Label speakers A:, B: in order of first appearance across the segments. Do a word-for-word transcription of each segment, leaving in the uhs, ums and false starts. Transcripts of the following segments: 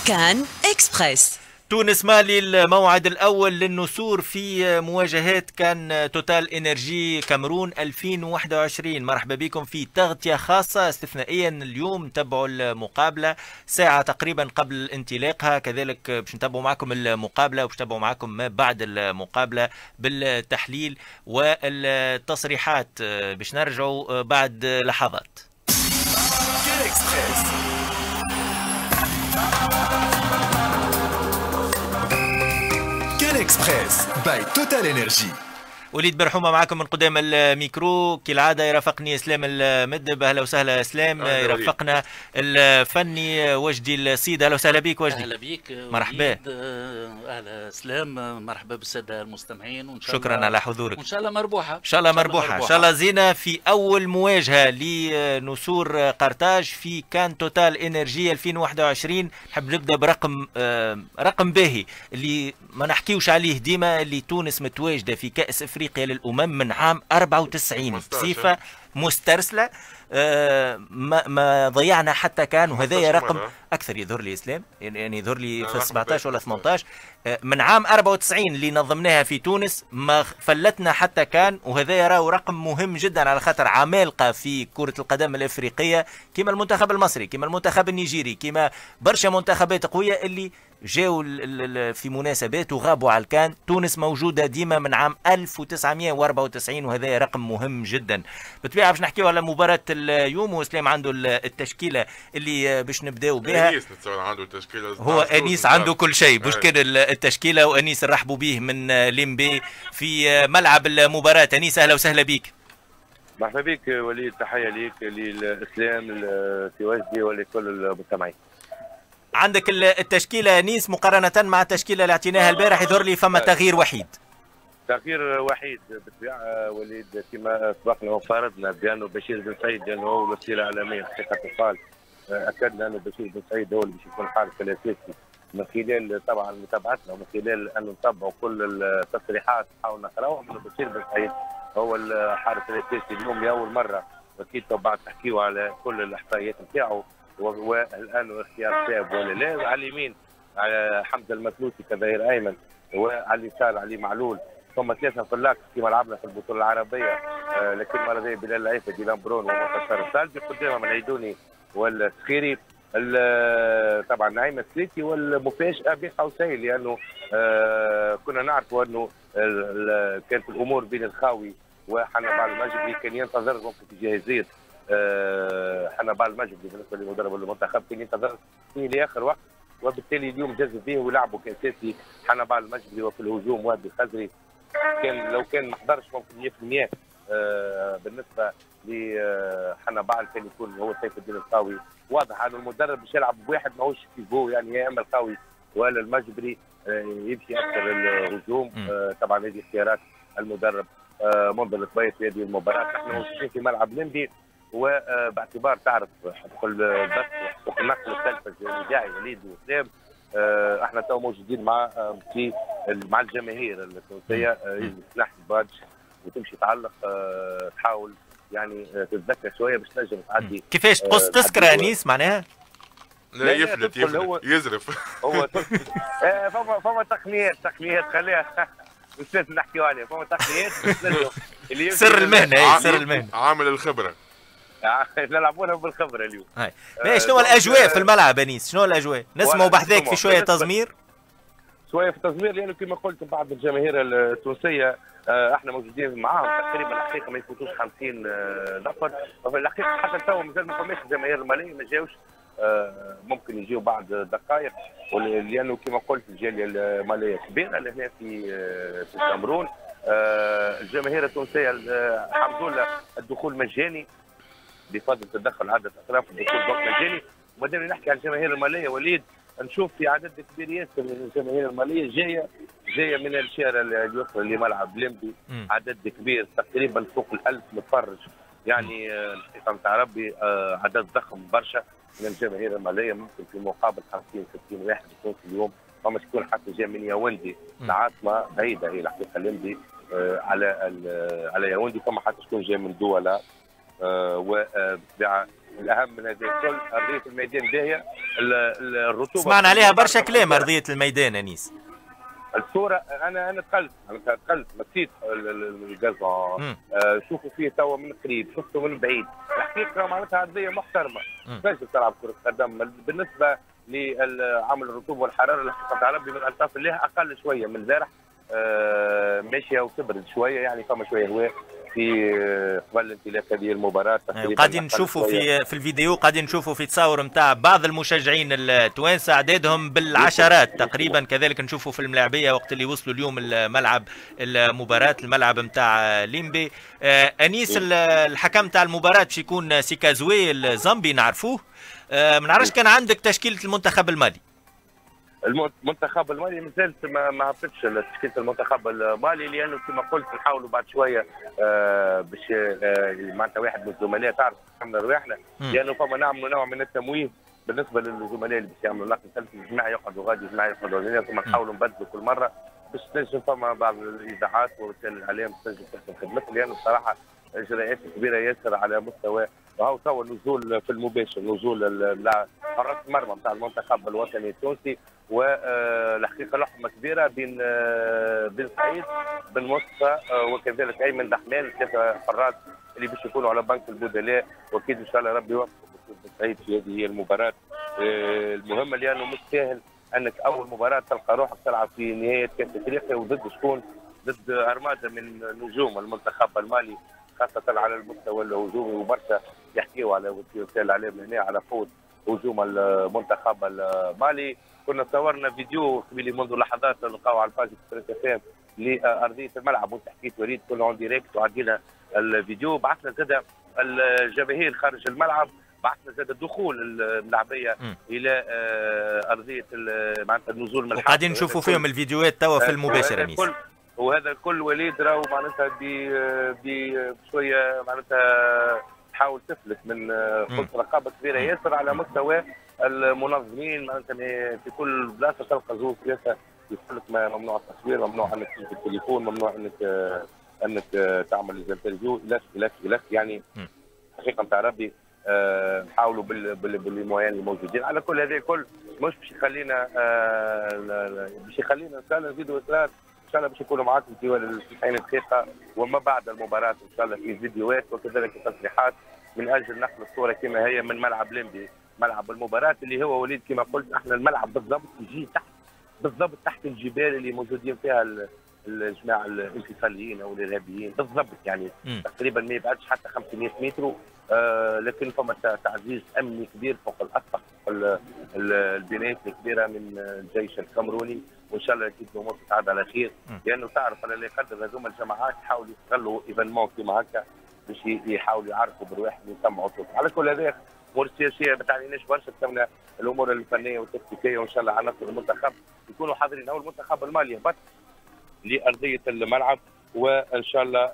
A: كان إكسبريس.
B: تونس مالي الموعد الأول للنسور في مواجهات كان توتال إنرجي كاميرون ألفين وواحد وعشرين. مرحبا بكم في تغطية خاصة استثنائيا اليوم. تبعوا المقابلة ساعة تقريبا قبل انطلاقها، كذلك باش نتابعوا معكم المقابلة وباش نتابعوا معكم ما بعد المقابلة بالتحليل والتصريحات. باش نرجعوا بعد لحظات.
C: إكسبريس باي توتال إنرجي.
B: وليد برحومة معكم من قدام الميكرو كالعادة. يرافقني اسلام المدب. اهلا وسهلا اسلام. يرافقنا الفني وجدي السيد. اهلا وسهلا بك وجدي.
D: اهلا بك
B: مرحبا.
D: اهلا اسلام. مرحبا بالساده المستمعين وان شاء
B: شكرا
D: الله
B: على حضورك.
D: وان شاء الله مربوحه
B: ان شاء الله مربوحه ان شاء الله زينه في اول مواجهه لنسور قرطاج في كان توتال انرجي ألفين وواحد وعشرين. نحب نبدا برقم آه رقم باهي اللي ما نحكيوش عليه ديما، اللي تونس متواجده في كاس افريقيا للامم من عام أربعة وتسعين بصفه مسترسله. آه ما, ما ضيعنا حتى كان، وهذا رقم اكثر يظهر لي اسلام، يعني يظهر لي في سبعطاش ولا ثمنطاش. آه من عام أربعة وتسعين اللي نظمناها في تونس ما فلتنا حتى كان، وهذا راهو رقم مهم جدا على خاطر عمالقه في كره القدم الافريقيه كما المنتخب المصري كما المنتخب النيجيري كما برشا منتخبات قويه اللي جاوا في مناسبات وغابوا على الكان. تونس موجوده ديما من عام ألف وتسعمئة وأربعة وتسعين، وهذا رقم مهم جدا. بالطبيعه باش نحكيو على مباراه اليوم، واسلام عنده التشكيله اللي باش نبداو بها.
E: انيس نتصور عنده التشكيله،
B: هو انيس عنده كل شيء. مشكل التشكيله، وانيس نرحبوا به من ليمبي في ملعب المباراه. انيس اهلا وسهلا بك.
F: مرحبا بك وليد، تحيه ليك للاسلام في وجدي ولكل المستمعين.
B: عندك التشكيله انيس مقارنه مع التشكيله اللي اعطيناها البارح يظهر لي فما تغيير وحيد.
F: تغيير وحيد بالطبيعه وليد، كما سبقنا وفرضنا بانه بشير بن سعيد لانه هو الوسيله الاعلاميه في حقيقه القال، اكدنا انه بشير بن سعيد هو اللي باش يكون الحارس الاساسي من خلال طبعا متابعتنا ومن خلال انه نتبعوا كل التصريحات نحاول نقراوها انه بشير بن سعيد هو الحارس الاساسي اليوم لاول مره. واكيد بعد تحكيوا على كل الاحصائيات نتاعو والان اختيار صعب ولا لا. على اليمين على حمزه المسلوسي كظهير ايمن، وعلى اليسار علي معلول. ثم ثلاثه في اللاكس كما لعبنا في البطوله العربيه، آه لكن مره ثانيه بلال العيفه ديلان برون ومنتصر السالبي. قدامهم العيدوني والسخيري. طبعا نعيم السليتي والمفاجاه بن حسين، لانه آه كنا نعرفوا انه كانت الامور بين الخاوي وحنبال المجدي كان ينتظر ممكن في جاهزيه أه حنبال المجدي بالنسبه لمدرب المنتخب كان ينتظر فيه لاخر وقت، وبالتالي اليوم جازوا فيه ولعبوا كاساسي حنبال المجدي. وفي الهجوم وادي الخزري كان لو كان ما حضرش ممكن مئة بالمئة أه بالنسبه لحنبال كان يكون هو سيف الدين القاوي. واضح انه المدرب باش يلعب بواحد ماهوش كيفو، يعني يا اما القاوي ولا المجبري أه يمشي اكثر الهجوم. أه طبعا هذه اختيارات المدرب أه منذ الطبيعي في هذه المباراه. نحن موجودين في ملعب ليمبي، وباعتبار تعرف حقوق البث وحقوق النقل التلفزيوني الاذاعي وليد وسلام، أه احنا تو موجودين مع أه في مع الجماهير التونسيه. أه يجب تنحي البادج وتمشي تعلق، أه تحاول يعني أه تتذكر شويه باش تنجم تعدي.
B: كيفاش تقص أه تذكره انيس معناها؟
E: لا يفلت يفلت هو يزرف.
F: هو آه فما فما تقنيات تقنيات خليها مش لازم نحكيو عليها. فما تقنيات
B: اللي سر المهنه. اي سر المهنه
E: عامل الخبره.
F: نلعبونها بالخبره اليوم.
B: هاي آه شنو الاجواء في الملعب انيس؟ شنو الاجواء؟ نسمعوا بحذاك في شويه تزمير
F: شويه في تزمير، لانه كما قلت بعض الجماهير التونسيه آه احنا موجودين معاهم تقريبا الحقيقه ما يفوتوش خمسين آه نفر. وفي الحقيقه حتى تو مازال ما فماش الجماهير الماليه ما جاوش، آه ممكن يجيو بعد دقائق، لانه كما قلت الجاليه الماليه كبيره لهنا في آه في الكاميرون. آه الجماهير التونسيه آه الحمد لله الدخول مجاني بفضل تدخل عدد اطراف الدخول مجاني. ومادام نحكي عن الجماهير الماليه وليد، نشوف في عدد كبير ياسر من الجماهير الماليه جايه جايه من الشارع اليسرى لملعب ليمبي. عدد كبير تقريبا فوق الألف متفرج، يعني الحقيقه نتاع ربي آه عدد ضخم برشا من الجماهير الماليه. ممكن في مقابل خمسين ستين واحد يكون في اليوم. فما شكون حتى جاي من ياوندي العاصمه بعيده هي الحقيقه ليمبي آه على على ياوندي. فما حتى شكون جاي من دوله وبالطبيعه الاهم من هذا الكل ارضيه الميدان باهيه، الرطوبه
B: سمعنا عليها برشا كلام ارضيه الميدان انيس.
F: الصوره انا انا دخلت انا دخلت مسيت الجازون شوفوا فيه توا من قريب شفته من بعيد، الحقيقه معناتها ارضيه محترمه تنجم تلعب كره قدم. بالنسبه لعمل الرطوبه والحراره الحقيقه تاع ربي من الطرف اللي اقل شويه من البارح، آه ماشيه وتبرد شويه، يعني فما شويه هواء في قبل انطلاق هذه المباراه.
B: قاعدين نشوفوا في في الفيديو، قاعدين نشوفوا في تصاور نتاع بعض المشجعين التوانسه عددهم بالعشرات تقريبا، كذلك نشوفوا في الملاعبيه وقت اللي وصلوا اليوم الملعب المباراه الملعب نتاع ليمبي. آه انيس الحكم نتاع المباراه باش يكون سيكازوي الزامبي نعرفوه. آه ما نعرفش كان عندك تشكيله المنتخب المالي.
F: المنتخب المالي مازالت ما ما هبطتش تشكيله المنتخب المالي، لانه كما قلت نحاولوا بعد شويه آه باش آه معناتها واحد من الزملاء تعرف نحملوا رواحنا، لانه فما نعملوا نوع من التمويه بالنسبه للزملاء اللي باش يعملوا نقل ثالث جماعه يقعدوا غادي جماعه يقعدوا غادي، ثم نحاولوا نبدلوا كل مره باش تنجم فما بعض الاذاعات ووسائل الاعلام تنجم تخدم خدمتها، لانه بصراحه اجراءات كبيره ياسر على مستوى، وهو توا النزول في المباشر نزول حراس المرمى نتاع المنتخب الوطني التونسي، والحقيقه لحمه كبيره بين بن سعيد بن مصطفى وكذلك ايمن دحمان، ثلاثه حراس اللي باش يكونوا على بنك البدلاء، واكيد ان شاء الله ربي يوفق بن سعيد في هذه المباراه المهمه، لانه مش سهل انك اول مباراه تلقى روحك تلعب في نهايه كاس افريقيا وضد شكون؟ ضد ارماده من نجوم المنتخب المالي، خاصه على المستوى الهجومي، وبرشا يحكيوا على وسائل الاعلام هنا على قوه هجوم المنتخب المالي. كنا صورنا فيديو قبل منذ لحظات نلقاو على الباج تلفزيون لارضيه الملعب، وانت حكيت وليد كنا اون ديريكت وعدينا الفيديو، بعثنا زاد الجماهير خارج الملعب، بعثنا زاد دخول الملاعبيه الى ارضيه معناتها النزول من الحافه،
B: وقاعدين نشوفوا فيهم الفيديوهات توا في المباشر انيس.
F: وهذا الكل وليد راهو معناتها بشويه معناتها تحاول تفلت من خلط رقابه كبيره ياسر على مستوى المنظمين، معناتها في كل بلاصه تلقى زوج ثلاثه يقول لك ممنوع التصوير، ممنوع انك تجيب التليفون، ممنوع انك انك تعمل انترفيو الى الى الى يعني حقيقه نتاع ربي نحاولوا بالمويان الموجودين. على كل هذا الكل مش باش يخلينا باش يخلينا ان شاء الله نزيدوا اصرار ان شاء الله باش يكونوا معاكم في تسعين دقيقه وما بعد المباراه ان شاء الله في فيديوهات وكذلك تصريحات من اجل نقل الصوره كما هي من ملعب ليمبي، ملعب المباراه اللي هو وليد كما قلت احنا الملعب بالضبط يجي تحت بالضبط تحت الجبال اللي موجودين فيها الجماعه الانفصاليين او الارهابيين بالضبط، يعني تقريبا ما يبعدش حتى خمسمائة متر، آه لكن فما تعزيز امني كبير فوق الاسطح البنايات الكبيره من الجيش الكامروني، وان شاء الله اكيد الامور تتعدى على خير، لانه تعرف انا اللي يقدر هذوما الجماعات يحاولوا يستغلوا ايفينمون كيما هكا باش يحاولوا يعرفوا بالواحد ويسمعوا صوت. على كل هذا الامور السياسيه ما تعنيناش برشا، تسمى الامور الفنيه والتكتيكيه، وان شاء الله عناصر المنتخب يكونوا حاضرين، او المنتخب المالي يهبط لارضيه الملعب، وان شاء الله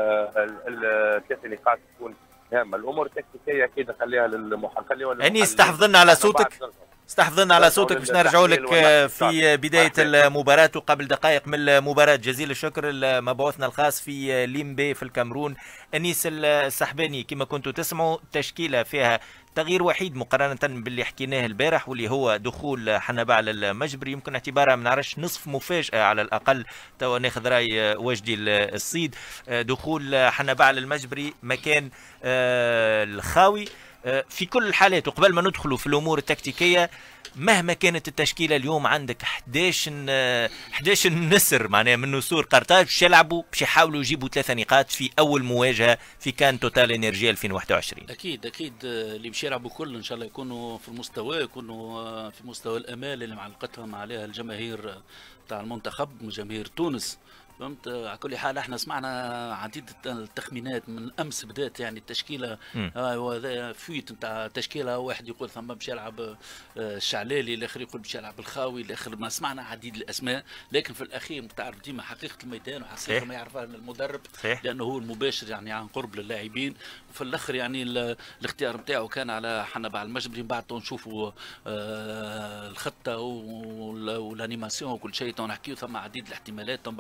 F: الثلاث نقاط تكون هامه. الامور التكتيكيه اكيد نخليها للمحللين.
B: انيس استحفظ لنا على صوتك، استحفظ لنا على صوتك باش نرجعوا لك في بدايه المباراه وقبل دقائق من المباراه. جزيل الشكر لمبعوثنا الخاص في ليمبي في الكامرون انيس السحباني. كما كنتوا تسمعوا تشكيله فيها تغيير وحيد مقارنه باللي حكيناه البارح، واللي هو دخول حنبعل المجبري، يمكن اعتبارها ما نعرفش نصف مفاجاه على الاقل، توا ناخذ راي وجدي الصيد. دخول حنبعل المجبري مكان الخاوي. في كل الحالات وقبل ما ندخلوا في الامور التكتيكيه، مهما كانت التشكيله اليوم عندك احداش احداش نسر معناها من نسور قرطاج باش يلعبوا باش يحاولوا يجيبوا ثلاثه نقاط في اول مواجهه في كان توتال انرجي ألفين وواحد وعشرين.
D: اكيد اكيد اللي باش يلعبوا كل ان شاء الله يكونوا في المستوى، يكونوا في مستوى الامال اللي معلقتهم عليها الجماهير تاع المنتخب جماهير تونس. فهمت؟ على كل حال احنا سمعنا عديد التخمينات من امس بدات يعني التشكيله آه فويت نتاع تشكيله، واحد يقول ثم باش يلعب الشعلالي، الاخر يقول باش يلعب الخاوي، الاخر ما سمعنا عديد الاسماء، لكن في الاخير تعرف ديما حقيقه الميدان وحقيقه ما يعرفها المدرب صحيح. لانه هو المباشر يعني عن قرب للاعبين، وفي الاخر يعني الاختيار نتاعو كان على حنبعل المجبري. من بعد نشوفوا آه الخطه والانيماسيون وكل شيء نحكيو ثم عديد الاحتمالات، من بعد نحكيو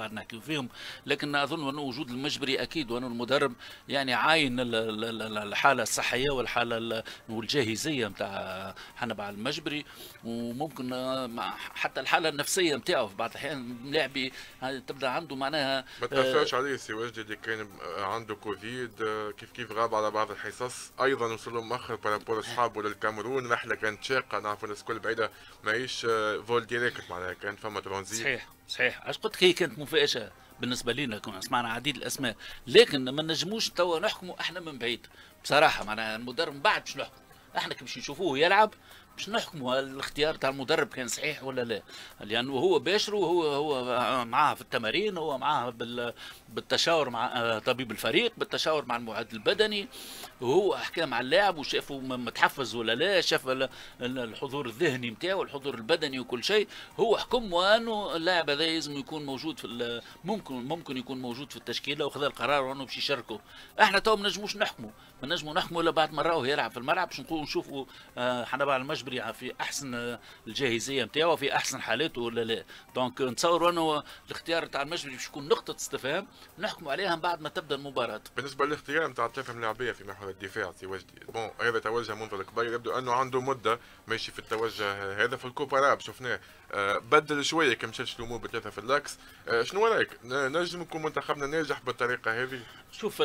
D: فيهم، لكن اظن انه وجود المجبري اكيد، وانه المدرب يعني عاين الحاله الصحيه والحاله والجاهزيه نتاع حنبع المجبري، وممكن حتى الحاله النفسيه نتاعو في بعض الاحيان لاعبي تبدا عنده معناها
E: ما تاثرش عليه سي وجدي اللي كان عنده كوفيد كيف كيف غاب على بعض الحصص، ايضا وصل له مؤخر بارابور اصحابه للكاميرون، رحله كانت شاقه نعرفوا الناس الكل بعيده ماهيش فول ديريكت معناها كانت فما ترانزيت.
D: صحيح صحيح، علاش قلت لك هي كانت مفاجاه بالنسبه لنا، كنا سمعنا عديد الاسماء، لكن ما نجموش توا نحكموا احنا من بعيد بصراحه، معناها المدرب من بعد باش نحكم، احنا كي باش نشوفوه يلعب باش نحكموا الاختيار تاع المدرب كان صحيح ولا لا، لانه هو باشر وهو هو معاه في التمارين، هو معاه بالتشاور مع طبيب الفريق، بالتشاور مع المعد البدني، وهو حكى مع اللاعب وشافه متحفز ولا لا، شاف الحضور الذهني نتاعو الحضور البدني وكل شيء، هو حكم وانه اللاعب هذا لازم يكون موجود في ممكن ممكن يكون موجود في التشكيله، وخذ القرار وانه باش يشاركوا. احنا تو ما نجموش نحكموا، ما نجموا نحكموا الا بعد ما نراوه يلعب في الملعب باش نقولوا نشوفوا حنبع المجبري في احسن الجاهزيه نتاعو في احسن حالاته ولا لا. دونك نتصور انه الاختيار تاع المجبري باش يكون نقطه استفهام نحكموا عليها من بعد ما تبدا المباراه.
E: بالنسبه للاختيار نتاع الثلاثه ملاعبيه في محور الدفاع سي وجدي، بون هذا توجه منذ القبيل، يبدو انه عنده مده ماشي في التوجه هذا، في الكوبا راب شفناه أه بدل شويه كي مشات الامور بثلاثه في اللاكس. أه شنو رايك؟ نجم يكون منتخبنا ناجح بالطريقه هذه؟
D: شوف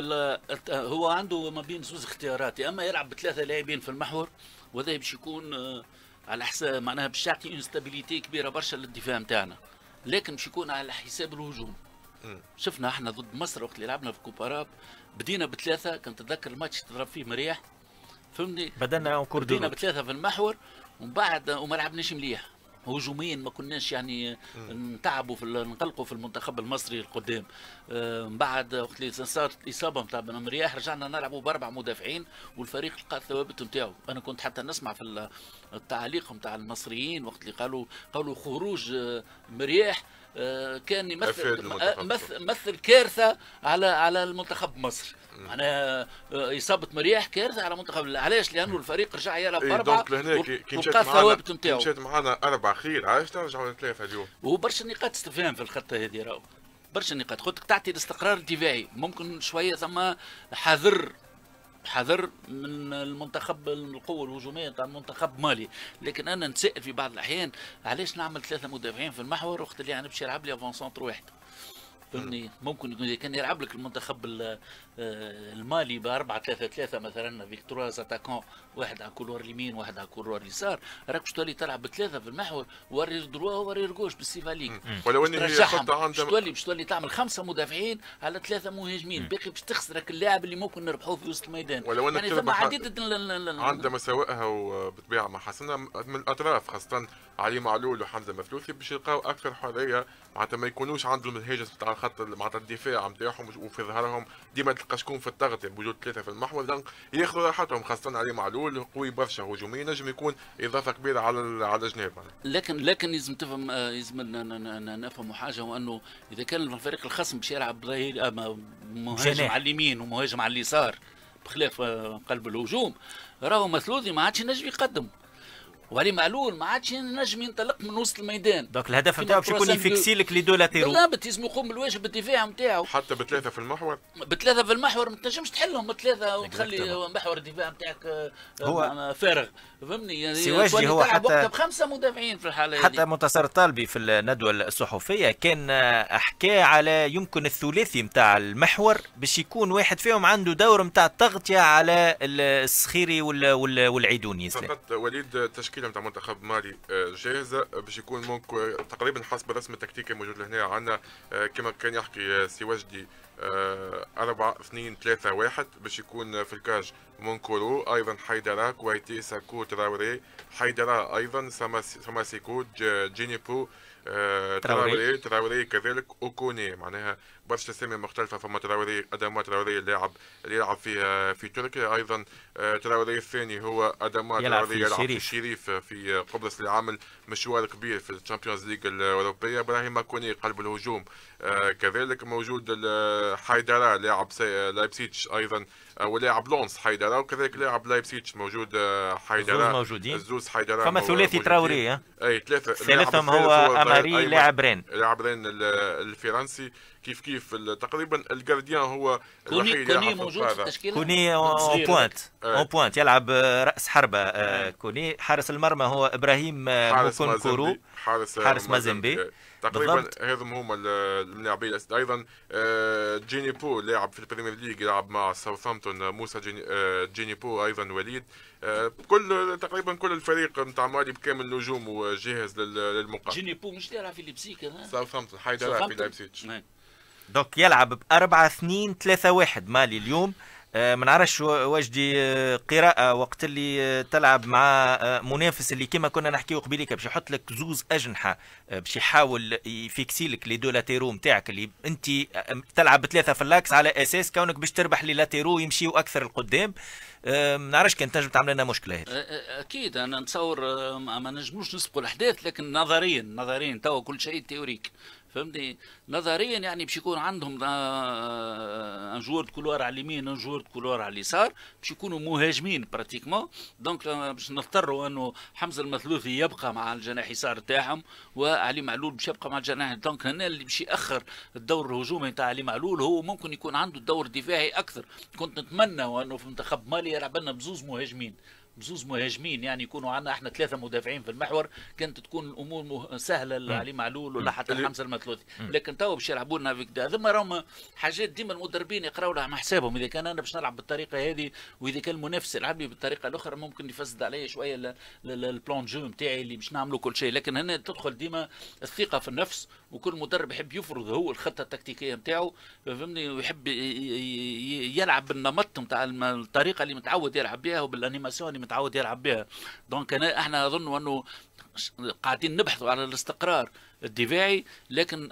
D: هو عنده ما بين زوز اختيارات، يا اما يلعب بثلاثه لاعبين في المحور وهذا باش يكون أه على حساب معناها باش يعطي انستابيليتي كبيره برشا للدفاع نتاعنا، لكن باش يكون على حساب الهجوم. م. شفنا احنا ضد مصر وقت اللي لعبنا في كوباراب بدينا بثلاثه، كنت تتذكر الماتش تضرب فيه مريح فهمني،
B: بدلنا
D: بدينا بثلاثه في المحور ومن بعد وما لعبناش مليح هجوميا، ما كناش يعني نتعبوا في نقلقوا في المنتخب المصري القدام. من بعد وقت اللي صارت الاصابه نتاع بن مرياح رجعنا نلعبوا باربع مدافعين والفريق لقى الثوابت نتاعو. انا كنت حتى نسمع في التعليق نتاع المصريين وقت اللي قالوا قالوا خروج مرياح كان يمثل مثل, مثل كارثه على على المنتخب مصر، معناها اصابه مرياح كارثه على منتخب. علاش؟ لانه الفريق رجع يلعب باربعه وبقى الثوابت نتاعو.
E: مشات معنا اربع خير، علاش نرجعوا لثلاثه اليوم؟
D: وبرشا نقاط استفهام في الخطه هذه، راهو برشا نقاط خاطر تعطي الاستقرار الدفاعي، ممكن شويه ثم حذر حذر من المنتخب القوه الهجوميه نتاع المنتخب مالي، لكن انا نتسائل في بعض الاحيان علاش نعمل ثلاثه مدافعين في المحور وقت اللي انا باش يلعب لي افون سونتر واحد فهمني. ممكن يكون كان يلعب لك المنتخب المالي ب أربعة ثلاثة ثلاثة مثلا فيكتوريا اتاكون، واحد على كولوار اليمين واحد على كولوار اليسار، راك باش تولي تلعب بثلاثه في المحور وري دروا وري رجوش بالسيفاليك،
E: ولو ان هي خطه عندها
D: باش تولي باش تولي تعمل خمسه مدافعين على ثلاثه مهاجمين، باقي باش تخسرك اللاعب اللي ممكن نربحوه في وسط الميدان.
E: ولو ان
D: يعني ثم عديد
E: عندها مساوئها وبطبيعه ما حسنها من الاطراف، خاصه علي معلول وحمزه مفلوسي باش يلقاو اكثر حريه، معناتها ما يكونوش عندهم الهاجس نتاع الخط معناتها الدفاع نتاعهم، وفي ظهرهم ديما تلقى شكون في التغطيه بوجود ثلاثه في المحور، دونك ياخذوا راحتهم، خاصه علي معلول قوي برشا هجوميا نجم يكون اضافه كبيره على على الجناب.
D: لكن لكن لازم تفهم لازم نفهموا حاجه، هو انه اذا كان الفريق الخصم باش يلعب مهاجم على اليمين ومهاجم على اليسار بخلاف قلب الهجوم، راهو مثلوثي ما عادش ينجم يقدم، وعلي معلول ما عادش ينجم ينطلق من وسط الميدان.
B: دونك الهدف نتاعو باش يكون يفكسي لك لي دو لاتيرو
D: بالضبط، لازم يقوم بالواجب الدفاعي نتاعو.
E: حتى بثلاثه في المحور
D: بثلاثه في المحور ما تنجمش تحلهم بثلاثه وتخلي محور الدفاع نتاعك هو فارغ فهمني. يعني
B: سواجي هو حتى
D: بخمسه مدافعين في الحاله
B: حتى منتصر الطالبي في الندوه الصحفيه كان احكى على يمكن الثلاثي نتاع المحور باش يكون واحد فيهم عنده دور نتاع التغطيه على الصخيري والعيدوني.
E: فقط وليد التشكيله نتاع منتخب مالي جاهزه باش يكون ممكن تقريبا حسب الرسم التكتيكي الموجود لهنا عندنا كما كان يحكي سي وجدي أربعة اثنين ثلاثة واحد باش يكون في الكاج مونكورو، ايضا حيدرا كويتي ساكو تراوري، حيدرا ايضا سماسيكو جينيبو تراوري تراوري كذلك اوكوني، معناها برشا اسامي مختلفه. فما تراوري اداما تراوري اللاعب اللي يلعب في في تركيا، ايضا تراوري الثاني هو اداما تراوري يلعب في الشريف في قبرص اللي عامل مشوار كبير في الشامبيونز ليج الاوروبيه. ابراهيم كوني قلب الهجوم كذلك موجود. حيدرا لاعب لايبسيتش ايضا ولاعب لونس حيدرا، وكذلك لاعب لايبسيتش موجود حيدرا،
B: الزوز موجودين
E: الزوز حيدرا.
B: فما ثلاثي تراوري
E: اي ثلاثه،
B: ثالثهم هو اماري لاعب رين
E: لاعب رين الفرنسي كيف كيف تقريبا الجارديان هو
D: كوني
E: الوحيد
D: كوني موجود في التشكيله.
B: كوني اون بوينت اون بوينت يلعب راس حربه. آه كوني حارس المرمى هو ابراهيم موكون كورو
E: حارس
B: حارس مازيمبي.
E: تقريبا هذم هما اللاعبين. ايضا جيني بو لاعب في البريمير ليج يلعب مع ساوثهامبتون. موسى جيني, جيني بو ايضا وليد. كل تقريبا كل الفريق نتاع مالي بكامل نجومه جاهز للمقابله.
D: جيني بو مش يلعب في ليبسيك
E: ساوثهامبتون حيدر يلعب في لايبزيج.
B: دوك يلعب ب أربعة اثنين ثلاثة واحد مالي اليوم. آه ما نعرفش وجدي آه قراءة وقت اللي آه تلعب مع آه منافس اللي كما كنا نحكيو قبيليك باش يحط لك زوز أجنحة آه باش يحاول يفيكسي لك لي دو لاتيرو نتاعك اللي انت آه تلعب بثلاثة في اللاكس على اساس كونك باش تربح لي لاتيرو يمشيو اكثر القدام. آه ما نعرفش كان تنجم تعمل لنا مشكلة هذه.
D: اكيد انا نتصور آه ما نجموش نسبقوا الاحداث، لكن نظريا نظريا توا كل شيء تيوريك فهمتني. نظريا يعني باش يكون عندهم ان جوار دو كولوار على اليمين ان جوار دو كولوار على اليسار باش يكونوا مهاجمين براتيكمون. دونك باش نضطروا انه حمزه المثلوثي يبقى مع الجناح اليسار تاعهم وعلي معلول باش يبقى مع الجناح. دونك هنا اللي باش ياخر الدور الهجومي تاع علي معلول هو ممكن يكون عنده الدور الدفاعي اكثر. كنت نتمنى انه في منتخب مالي يلعب لنا بزوز مهاجمين بزوز مهاجمين يعني يكونوا عندنا احنا ثلاثه مدافعين في المحور، كانت تكون الامور مه... سهله لعلي معلول ولا حتى حمزه المثلوثي. لكن تو باش يلعبوا لنا فيك هذوما راهم حاجات ديما المدربين يقراوا لها مع حسابهم. اذا كان انا باش نلعب بالطريقه هذه واذا كان المنافس يلعب لي بالطريقه الاخرى ممكن يفسد عليا شويه البلان جو نتاعي اللي باش نعملوا كل شيء. لكن هنا تدخل ديما الثقه في النفس، وكل مدرب يحب يفرض هو الخطه التكتيكيه نتاعو فهمني، ويحب يلعب بالنمط نتاع الطريقه اللي متعود يلعب بها وبالانيماسيون اللي متعود يلعب بها. دونك انا احنا اظن انه قاعدين نبحثوا على الاستقرار الدفاعي، لكن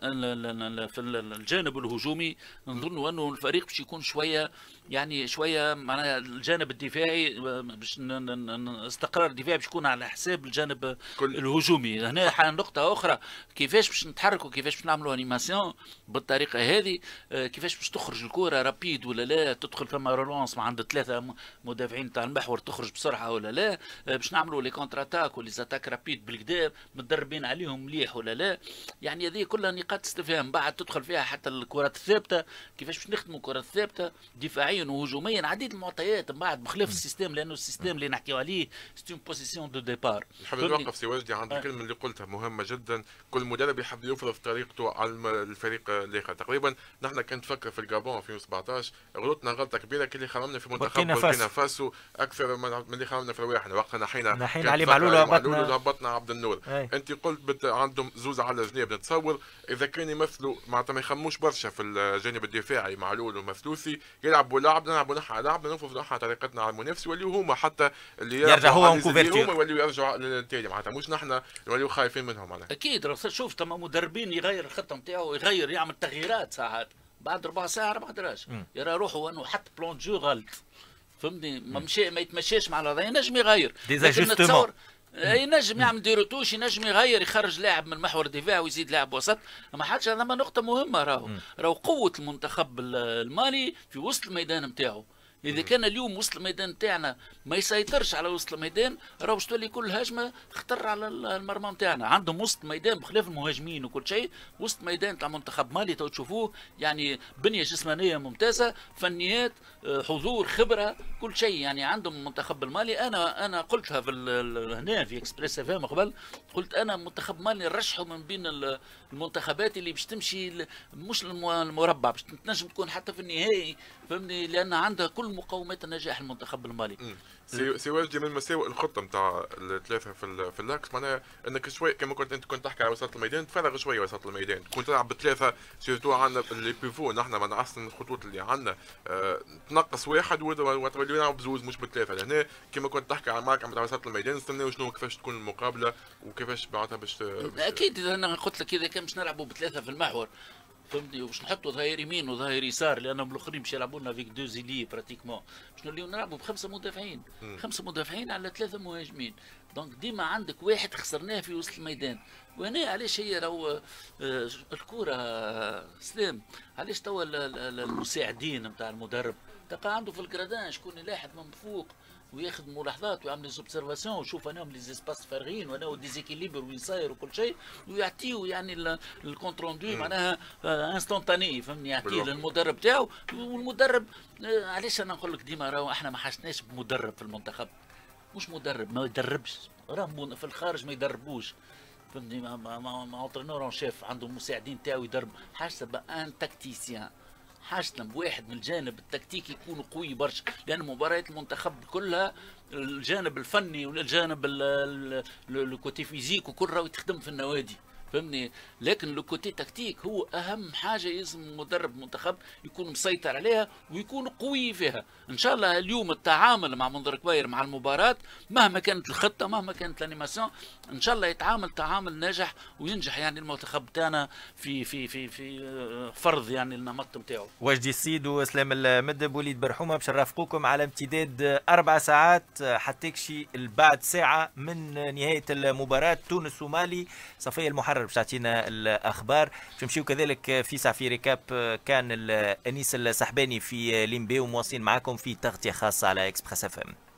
D: في الجانب الهجومي نظن انه الفريق باش يكون شويه يعني شويه معناها الجانب الدفاعي باش الاستقرار الدفاعي باش يكون على حساب الجانب كل. الهجومي. هنا نقطه اخرى كيفاش باش نتحركوا كيفاش باش نعملوا انيماسيون بالطريقه هذه، كيفاش باش تخرج الكره رابيد ولا لا، تدخل فما رولونس مع عند ثلاثه مدافعين تاع المحور تخرج بسرعه ولا لا، باش نعملوا لي كونتر اتاك ولي زاتاك رابيد بالكدا متدربين عليهم مليح ولا لا. يعني هذه كلها نقاط استفهام بعد تدخل فيها حتى الكرات الثابته، كيفاش باش نخدموا الكرات الثابته دفاعيا وهجوميا، عديد المعطيات من بعد بخلاف السيستم، لانه السيستم اللي نحكيو عليه سي اون بوزيسيون دو ديبار.
E: نحب نوقف سي وجدي عند الكلمه اللي قلتها مهمه جدا. كل مدرب يحب يفرض طريقته على الفريق الاخر. تقريبا نحن كنت نفكر في الجابون في ألفين وسبعطاش غلطنا غلطه كبيره كي اللي خرمنا في منتخب بوركينا فاسو اكثر من اللي خرمنا في الواحد. وقتها نحينا
B: نحينا علي معلول
E: وهبطنا عبد النور. انت قلت عندهم زوز على جناب. نتصور اذا كانوا يمثلوا معناتها ما يخموش برشا في الجانب الدفاعي معلول ومثلوثي يلعبوا لعب نلعبوا نحن لعبنا نفرض نحن طريقتنا على المنافس يوليو هما حتى اللي
B: يرجع هو
E: هما يوليو يرجعوا للتالي معناتها مش نحن نوليو خايفين منهم معناتها.
D: اكيد شوف تما مدربين يغير الخطه نتاعو يغير يعمل تغييرات ساعات بعد ربع ساعه ما قدراش يرى روحه انه حط بلون جو غلط فهمني ما مشي ما يتمشاش مع الوضع ينجم يغير. لكن نتصور ينجم يعمل ديروتوش ينجم يغير يخرج لاعب من المحور الدفاعي ويزيد لاعب وسط. اما حاجه هذا نقطه مهمه راهو راهو قوه المنتخب المالي في وسط الميدان نتاعو. اذا كان اليوم وسط الميدان نتاعنا ما يسيطرش على وسط الميدان راهو باش تولي كل هجمه خطر على المرمى نتاعنا. عندهم وسط ميدان بخلاف المهاجمين وكل شيء، وسط ميدان تاع منتخب مالي تو تشوفوه يعني بنيه جسمانيه ممتازه، فنيات، حضور، خبره، كل شيء. يعني عندهم المنتخب المالي. انا انا قلتها في هنا في اكسبريس اف ام قبل، قلت انا منتخب مالي نرشحه من بين المنتخبات اللي باش تمشي مش المربع باش تنجم تكون حتى في النهائي فهمني، لان عندها كل مقومات النجاح المنتخب المالي.
E: سي سي واجدي من مساوئ الخطه نتاع الثلاثه في في اللاكس معناها انك شوي كما كنت انت كنت تحكي على وسط الميدان تفرغ شويه وسط الميدان، تكون تلعب بثلاثه سيرتو عندنا اللي بيفو نحن من احسن الخطوط اللي عندنا أه تنقص واحد وتولي نلعب بزوز مش بثلاثه. لهنا كما كنت تحكي على معك على وسط الميدان نستناو شنو كيفاش تكون المقابله وكيفاش معناتها باش
D: اكيد. انا قلت لك اذا كان باش نلعبوا بثلاثه في المحور فهمتني وباش نحطوا ظهير يمين وظهير يسار لانهم الاخرين باش يلعبوا لنا فيك دو زيلي براتيكمون، باش نوليو نلعبوا بخمسه مدافعين مم. خمسه مدافعين على ثلاثه مهاجمين. دونك ديما عندك واحد خسرناه في وسط الميدان. وهنا علاش هي راهو الكره سلام علاش توا المساعدين نتاع المدرب تلقى عنده في الكرادان شكون يلاحظ من فوق وياخذ ملاحظات ويعمل زوبسيرفاسيون ويشوف انا لي زيسباس فارغين وانا ديزيكيليبر وين صاير وكل شيء ويعطيه يعني الكونت روندو معناها انستونتاني فهمني يعطيه للمدرب تاعو. والمدرب علاش انا نقول لك ديما راهو احنا ما حاجناش بمدرب في المنتخب، مش مدرب ما يدربش، راهم في الخارج ما يدربوش فهمني. ما ما ما, ما اونترينور شيف عنده مساعدين تاعو يدرب، حاجه ان تكتيسيان، حاجتنا بواحد من الجانب التكتيكي يكون قوي برشا، لان مباريات المنتخب كلها الجانب الفني والجانب الكوتي فيزيك وكل راهو يتخدم في النوادي فهمني. لكن لو كوتي تكتيك هو اهم حاجه لازم مدرب المنتخب يكون مسيطر عليها ويكون قوي فيها. ان شاء الله اليوم التعامل مع منذر كبير مع المباراه مهما كانت الخطه مهما كانت الانيماسيون ان شاء الله يتعامل تعامل ناجح وينجح يعني المنتخب تاعنا في في في في فرض يعني النمط نتاعو.
B: وجدي السيد وسلام المدب وليد برحومه باش نرافقوكم على امتداد اربع ساعات حتى يكشي بعد ساعه من نهايه المباراه تونس ومالي. صفيه المحرر باش تعطينا الاخبار، باش نمشيو كذلك في ساعه في ريكاب كان انيس السحباني في ليمبي ومواصلين معكم في تغطيه خاصه على اكسبريس اف ام.